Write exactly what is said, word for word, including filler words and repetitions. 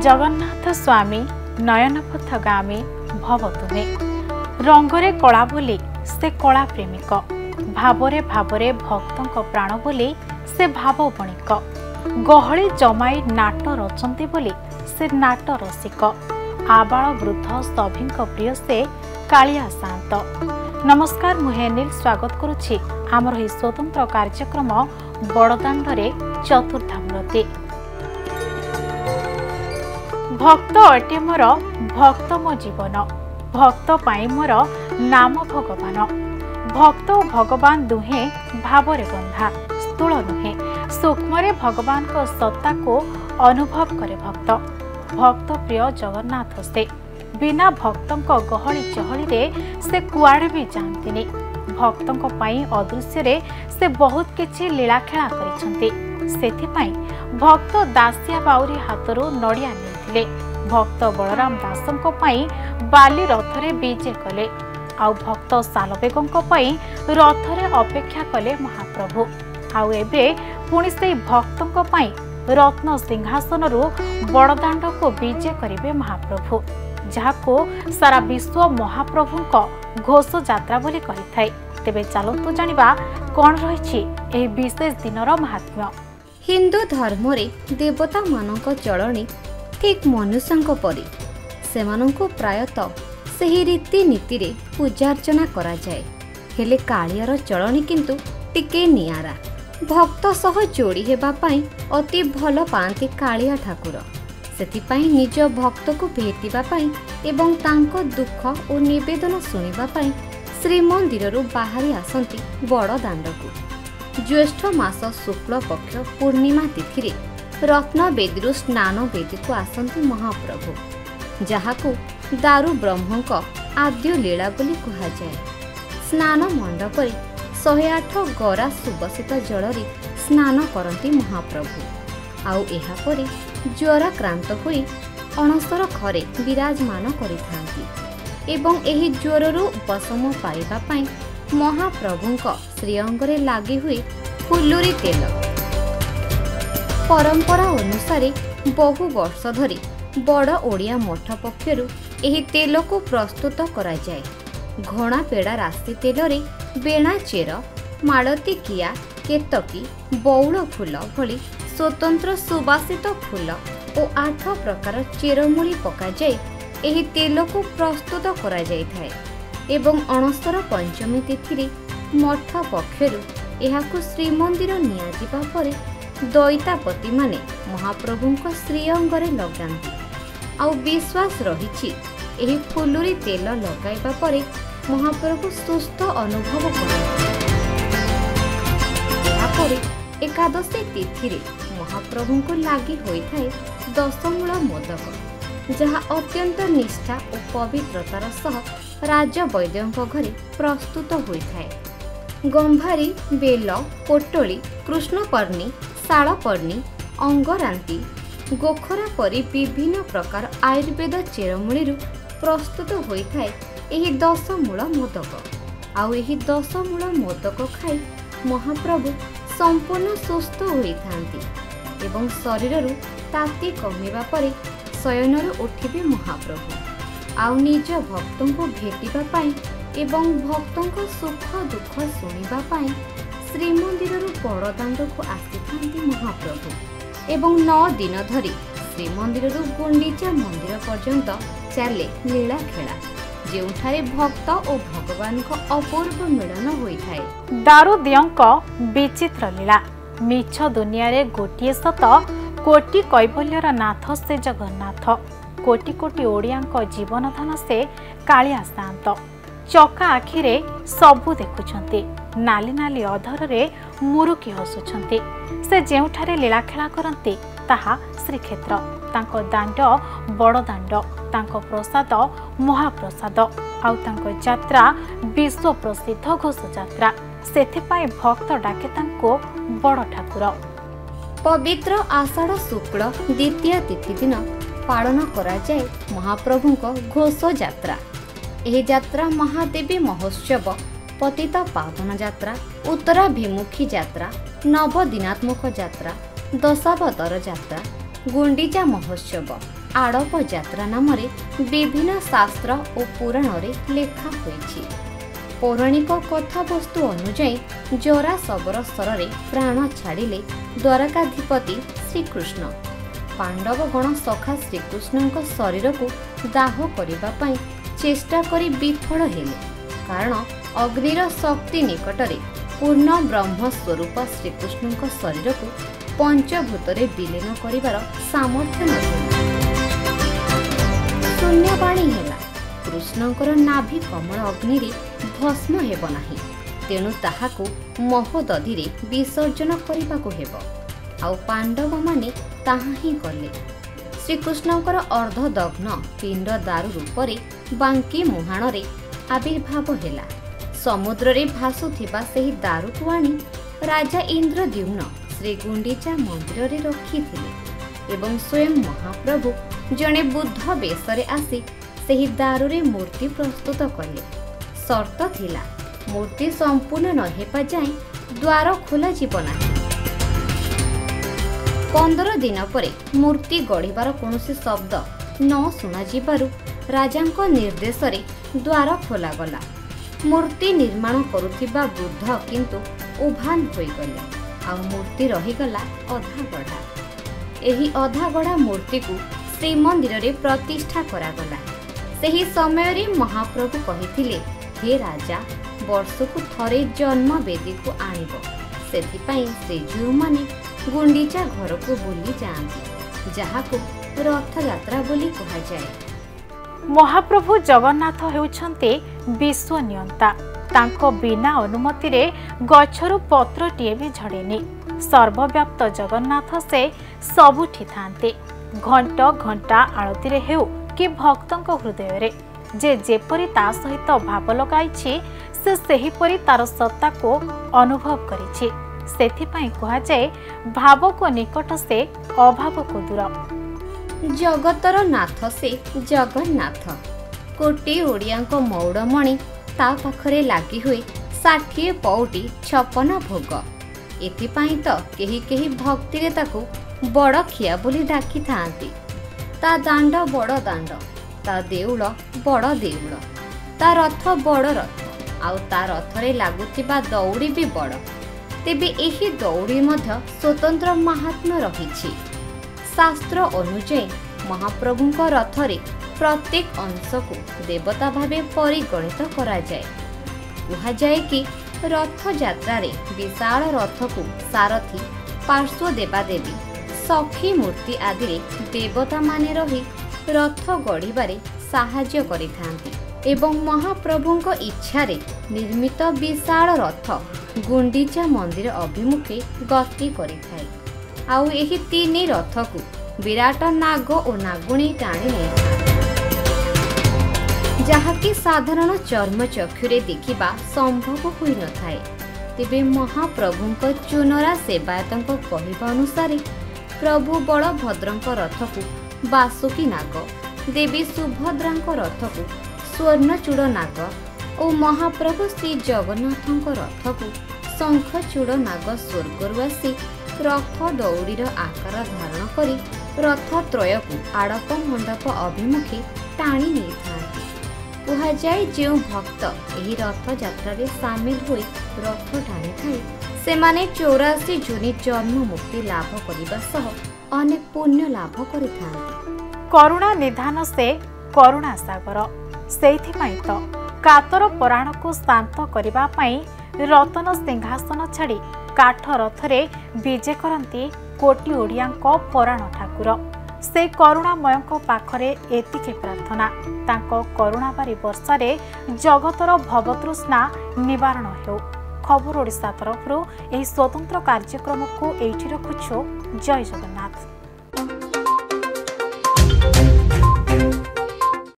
जगन्नाथ स्वामी नयनपथ गामी भव तुमे रंगरे कला बोली से कला प्रेमिक भावरे भावरे भक्तों प्राण बोली से भाव बणिक गहली जमाई नाट रचंती बोली से नाट रसिक आबाल वृद्ध सभी प्रिय से कालिया शांत। नमस्कार मुहेनिल स्वागत करुछि आमर ही स्वतंत्र कार्यक्रम बड़दाण्डरे चतुर्धामूर्ति। भक्त अटे मोर भक्त मो जीवन भक्त पाई मोर नाम भगवान भक्त और भगवान दुहे भावरे बंधा स्थूल नुहे सूक्ष्म भगवान को सत्ता को अनुभव करे भक्त भक्त प्रिय जगन्नाथ से बिना भक्तों गहली चहली रे से कुआड़े भी जानती भक्तों पाई अदृश्य रे से बहुत किछि लीला खेला करिसंती सेथिपाई भक्त दासिया बाउरी हाथरू नड़िया नेथिले भक्त बलराम दासंको पाई बाली रथरे बीजे कले आउ भक्त सालबेगंको पाई रथरे अपेक्षा कले महाप्रभु आउ एबे पुणी से भक्तों पाई रत्न सिंहासन रु बड़दाण्ड को बीजे करिवे महाप्रभु जहाको सारा विश्व महाप्रभु घोष यात्रा बोली कहिथाय। तेबे चलतु जानिबा कोन रहिछि एही विशेष दिनर महात्म्य। हिंदू धर्म रे देवता मानक चलणी ठीक मनुष्यंक परि सेमानंको प्रायतः सही रीति नीति रे पूजार्चना करा जाए हेले कालियार चलणी किंतु टिके नियारा भक्त सह जोड़ी हेबा पाई अति भल पांती कालिया ठाकुर सेथिपाई निज भक्त को भेटिबा पाई एवं तांको दुख और निवेदन सुनिबा पाई श्रीमंदिररु बाहरी आसंती बड़ दाण्डकु ज्येष्ठ मास शुक्ल पक्ष पूर्णिमा तिथि रे रत्न बेदीरु स्नान बेदी को आसंती महाप्रभु जहाकू दारु ब्रह्मक आद्य लीला बोली कहा जाए। स्नान मंडप रे शहे आठ गरा सुबसित जल स्नान करती महाप्रभु आउ एहा परे ज्वराक्रांत होई अणसर घरे विराजमान करिथांती एवं एही ज्वररु उपशम पाइबा पाई महाप्रभुंक श्रीअंगरे लागि हुई फुलुरी तेल परंपरा अनुसारे बहु वर्ष धरी बड़ ओडिया मठ पक्षरु एही तेल को प्रस्तुत करा जाए। घणा पेड़ा राशि तेल रे बेणा चेर मालती किया केतकी बौल फूल भली स्वतंत्र सुबासित फूल और आठ प्रकार चेरमूली पका जाए एही तेल को प्रस्तुत करा जाय थाए एवं अणसर पंचमी तिथि रे मठ पक्षरु एहाकु श्रीमंदिर निया जिबा परे दैतापति माने महाप्रभुंक श्रीअंगरे लगांती आउ विश्वास रहिछि एही फुलुरी तेल लगाइबा परे महाप्रभु सुस्थ अनुभव करନ୍ତି। एहा परे एकादशी तिथि रे महाप्रभुंको लागि होइथाय दशमूल मोदक जहा अत्यंत निष्ठा और पवित्रतार सह राज वैद्यंक घरे प्रस्तुत होइथाय। गंभारी बेल पोटोली कृष्णपर्णी शालपर्णी अंगरांती गोखरा परी विभिन्न प्रकार आयुर्वेद चेरमूली प्रस्तुत होइथाय एही दशमूल मोदक आउ एही दशमूल मोदक खाई महाप्रभु संपूर्ण सुस्थ होइथांती एवं शरीररु ताती कमिबा परे शयनरु उठिबे महाप्रभु आउ निज भक्तों को भेटिबा पाई एवं भक्तों को सुख दुख सुनिबा पाई श्रीमंदिररु बड़दाण्ड को आसीथांती महाप्रभु एवं नौ दिन धरी श्रीमंदिररु गुंडीचा मंदिर पर्यंत चाले लीला खेला जेउठारे भक्त और भगवान को अपूर्व मिलन होइथाय। दारुदियंक विचित्र लीला मिछ दुनिया रे गोटिए सत कोटि कैबल्यर नाथ से जगन्नाथ कोटि कोटि ओडियांक जीवन धन से कालिया शांत चका आखिरे सबु देखुछंती नाली नाली अधर रे मुरुकी हसुछंती से जेउठारे लीला खेला करंती ताहा श्रीक्षेत्र तांको दाण्ड बड़ दाण्ड तांको प्रसाद महाप्रसाद आउ तांको यात्रा विश्व प्रसिद्ध घोष यात्रा सेथिपाई भक्त डाके तांको बड़ ठाकुर। पवित्र आषाढ़ शुक्ल द्वितीय तिथि दिन पालन करा जाए महाप्रभुंक घोष यात्रा। एही यात्रा महादेवी महोत्सव पतित पावन यात्रा उत्तराभिमुखी यात्रा नवदिनात्मक यात्रा दशावतार यात्रा गुंडीचा महोत्सव आड़प यात्रा नाम विभिन्न शास्त्र और पुराण रे लेखा होईछि। पौराणिक कथावस्तु अनुଯାयी जरा शबर स्तर प्राण छाड़िले द्वारकाधिपति श्रीकृष्ण। पांडव गण सखा श्रीकृष्ण शरीर को दाह करने चेष्टा करी विफल हेले, कारण अग्निर शक्ति निकटरे पूर्ण ब्रह्म स्वरूप श्रीकृष्ण शरीर को पंचभूत विलीन करिवार सामर्थ्य नथिला। शून्यवाणी हेला, कृष्णंकर नाभि कमल अग्नि भस्म हेब नाही, तेणु ताहाकु महोदधि विसर्जन करने हेब। आउ पांडव माने ताहा ही कले। श्रीकृष्णंकर अर्धदग्न पिंड दारु रूपरे बांकी मुहाण रे आविर्भाव हेला। समुद्र रे भासुथिबा सेही दारु को आनी राजा इंद्रद्युम्न श्री गुंडीचा मंदिर रे रखिथिले एवं स्वयं महाप्रभु जणे बुद्ध बेशरे आसी सेही दारु रे मूर्ति प्रस्तुत कले। शर्त थिला, मूर्ति संपूर्ण न हेपा जाए द्वार खोला जीव नाही। पंदर दिन परे मूर्ति गढ़िबार कौनसी शब्द न शुणा जिबारु राजांको निर्देश रे द्वार खोला गला। मूर्ति निर्माण करुथिबा बुद्ध किंतु उभान होई गले, आ मूर्ति रहीगला अधा गढ़ा। एही अधा गढ़ा मूर्ति को श्रीमंदिर रे प्रतिष्ठा करागला। सेही समय रे महाप्रभु कहिथिले, हे राजा, वर्षकु थरे जन्म वेदी को आनिब। सेथिपाई श्रीजीव माने गुंडीचा घर को बुली जाती, जहाको रथ यात्रा बोली कहा जाए। महाप्रभु जगन्नाथ हेउछन्ते विश्व नियंता। तांको बिना अनुमति रे गछरु पत्रटिए भी झड़ेनी। सर्वव्याप्त जगन्नाथ से सबुठी थांते। घंट घंटा आळती रे हेउ कि भक्तंक हृदय रे जे जेपरि ता सहित भाव लगाइछि, से सेहिपरि तार सत्ता को अनुभव करिछि। सेथिपाई कहा जाए, भाव को निकट से अभाव को दूर। जगतर नाथ से जगन्नाथ। कोटी ओडियांको मौड़मणि ता पाखरे लागी हुए षाठिए पौटी छपन भोग। एथिपाई तो केही केही भक्ति रे ताकू बड़ खिया बोली डाकी थांती। ता दांड बड़ दांड, ता देउल बड़ देउल, ता रथ बड़ रथ, आउ ता रथरे लागुथिबा दौड़ी भी बड़। तेबे एही दौड़ी मध्य स्वतंत्र महात्म्य रहिछि। शास्त्र अनुଯାयी महाप्रभुंक रथरे प्रत्येक अंश को देवता भावे परिगणित करा जाए। कहा जाए कि रथ यात्रा रे विशाल रथ को सारथी, पार्श्व देवादेवी, सखी मूर्ति आदि रे देवता माने रही रथ गढ़िबारे साहाय्य करिथांती एवं महाप्रभुंक इच्छारे निर्मित विशाल रथ गुंडीचा मंदिर अभिमुखे गति करिथाए। आउ एही तीन रथ को विराट नाग और नागुणी टाणी नहीं, जहाँकि साधारण चर्म चक्षुरे देखिबा संभव होई न थाए। तेबे महाप्रभुंक चुनरा सेवायतंक कहिबा अनुसारे प्रभु बलभद्रंक रथ को बासुकी नाग, देवी सुभद्रांक रथ को स्वर्णचूड़ नाग और महाप्रभु श्री जगन्नाथंक रथ को शंखचूड़ नाग स्वर्गरु आसी रथ दौड़ीर आकार धारण करी रथ त्रय को आड़प मंडप अभिमुखे टाणी नहीं थांती। कहा जाए, जो भक्त एही रथ यात्रा रे सामिल होई रथ टाणी थाए, सेमाने चौरासी जोनि जन्म मुक्ति लाभ करिबा सह अनेक पुण्य लाभ करिथांती। करुणा निधान से करुणा सागर। सेइथिमाई तो कातर पराण को शांत करिबा पई रतन सिंहासन छाड़ी काठ रथरे विजे करती कोटी ओडियांको पराण ठाकुर। से करुणामयंक पाखरे एतिके प्रार्थना, तांको करुणाबारी वर्षारे जगतर भवतृष्णा निवारण हेउ। खबर ओडिशा तरफरु एही स्वतंत्र कार्यक्रम को एठी रखुछु। जय जगन्नाथ।